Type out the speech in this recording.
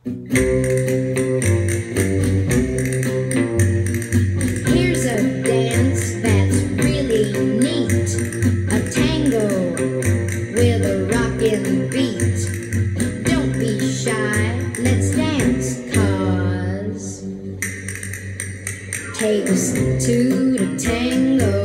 Here's a dance that's really neat, a tango with a rockin' beat. Don't be shy, let's dance, 'cause take us to the tango.